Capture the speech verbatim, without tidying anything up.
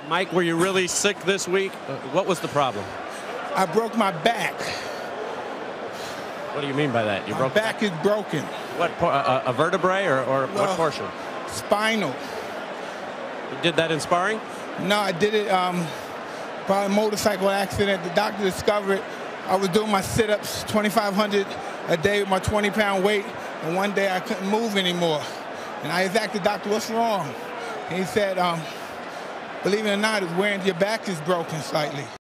Mike, were you really sick this week? Uh, what was the problem? I broke my back. What do you mean by that? You My broke back is broken. What, por- a, a vertebrae or, or Well, what portion? Spinal. You did that in sparring? No, I did it um, by a motorcycle accident. The doctor discovered I was doing my sit-ups, twenty-five hundred a day with my twenty pound weight, and one day I couldn't move anymore. And I asked the doctor, what's wrong? And he said, um, believe it or not, it's wearing your back is broken slightly.